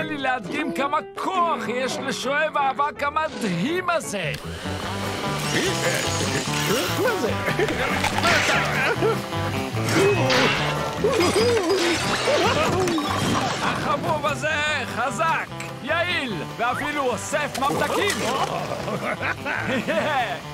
לי להדגים כמה כוח יש לשואב האבק המדהים הזה. מה זה? החבוב הזה חזק, יעיל, ואפילו אוסף ממתקים.